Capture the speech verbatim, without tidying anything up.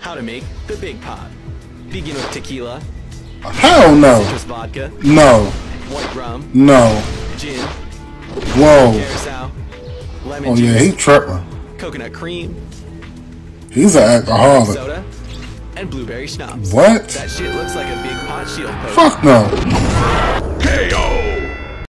How to make the big pot. Begin with tequila. Hell no. Citrus vodka. No. White rum. No. Gin. Whoa. Carousel. Lemon Oh juice. yeah, he tripping. Coconut cream. He's an alcoholic. Soda. And blueberry schnapps. What? That shit looks like a big pot shield post. Fuck no. K O